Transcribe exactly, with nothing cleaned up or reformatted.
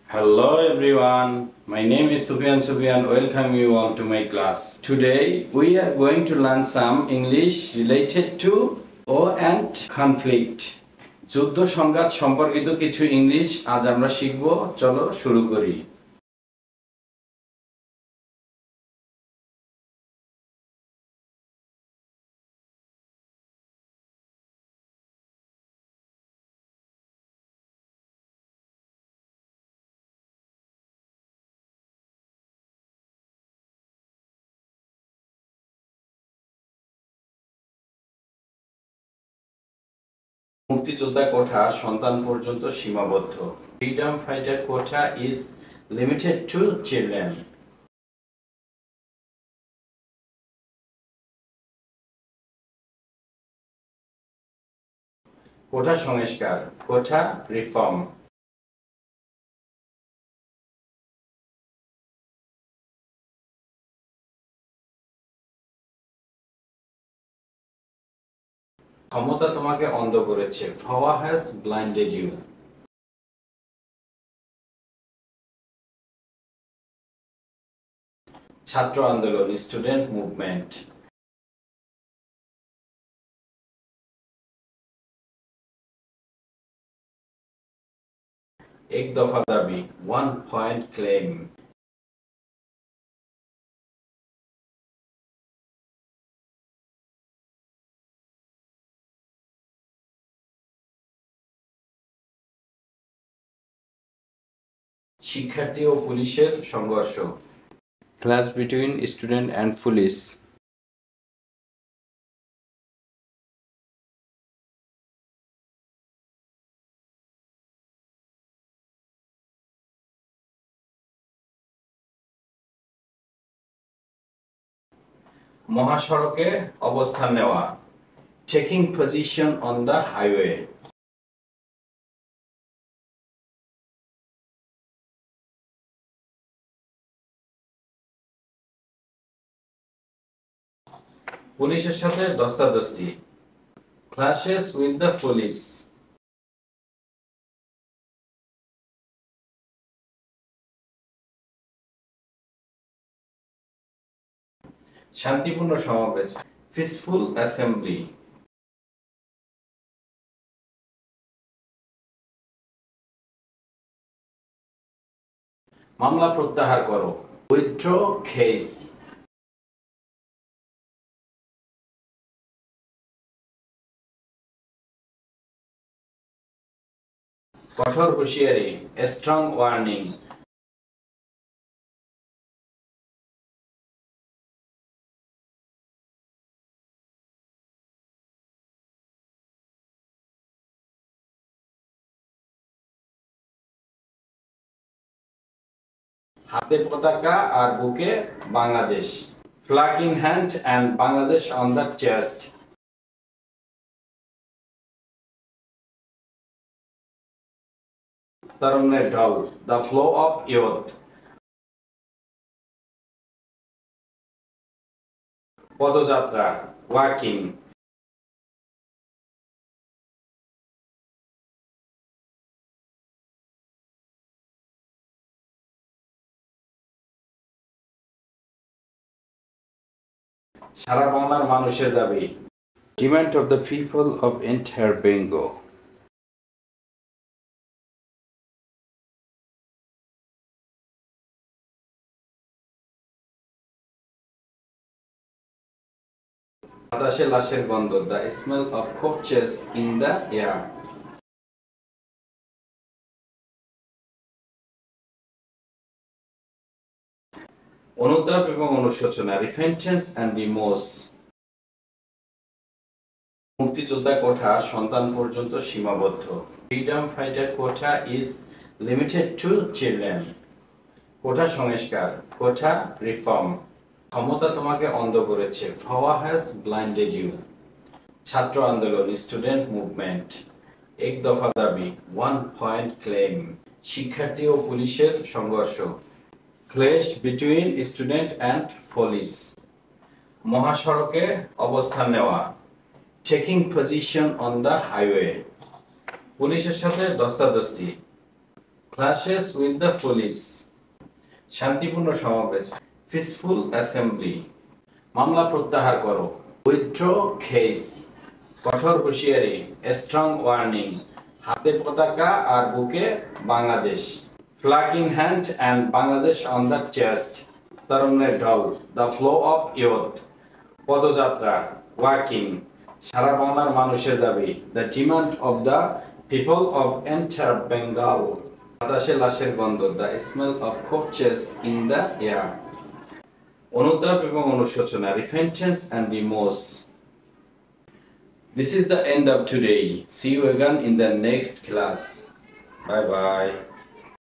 Hello everyone, my name is Sufyan Sufyan. Welcome you all to my class. Today we are going to learn some English related to war and conflict. যুদ্ধ সংঘাত সম্পর্কিত কিছু English আজ আমরা শিখব। চলো শুরু করি। মুক্তিযোদ্ধা কোঠা সন্তান পর্যন্ত সীমাবদ্ধ। Freedom fighter quota is limited to children. কোঠা সংস্কার, কোঠা রিফর্ম। ক্ষমতা তোমাকে অন্ধ করেছে, power has blinded you. ছাত্র আন্দোলন, স্টুডেন্ট মুভমেন্ট। এক দফা দাবি, one point claim. শিক্ষার্থী ও পুলিশের সংঘর্ষ, clash between student and police. মহাসড়কে অবস্থান নেওয়া, taking position on the highway. পুলিশের সাথে ধস্তাধস্তি, clashes with the police. শান্তিপূর্ণ সমাবেশ, peaceful assembly. মামলা প্রত্যাহার করো, withdraw case. কঠোর হুঁশিয়ারি, a strong warning. হাতে পতাকা আর বুকে Bangladesh, flag in hand and Bangladesh on the chest. তরুণের ঢল, the flow of youth. পদযাত্রা, walking. সারা বাংলার মানুষের দাবি, demand of the people of entire Bengal. বাতাসে লাশের গন্ধ, the smell of corpses in the air. অনুতাপ এবং অনুশোচনা, repentance and remorse. মুক্তিযোদ্ধা কোঠা সন্তান পর্যন্ত সীমাবদ্ধ। Freedom fighter quota is limited to children. কোঠা সংস্কার, কোঠা রিফর্ম। ক্ষমতা তোমাকে অন্ধ করেছে, power has blinded you. ছাত্র আন্দোলন, স্টুডেন্ট মুভমেন্ট। এক দফা দাবি, one point claim. শিক্ষার্থী ও পুলিশের সংঘর্ষ, clash between student and police. মহাসড়কে অবস্থান নেওয়া, taking position on the highway. পুলিশের সাথে ধস্তাধস্তি, clashes with the police, শান্তিপূর্ণ সমাবেশ, peaceful assembly, মামলা প্রত্যাহার করো, withdraw case, কঠোর হুঁশিয়ারি, a strong warning, হাতে পতাকা আর বুকে Bangladesh, flag in hand and Bangladesh on the chest, তরুণের ঢল, the flow of youth, পদযাত্রা, walking, সারা বাংলার মানুষের দাবি, the demand of the people of entire Bengal, বাতাসে লাশের গন্ধ, the smell of corpses in the air, অনুতাপ এবং অনুশোচনা, repentance and remorse. This is the end of today. See you again in the next class. Bye bye.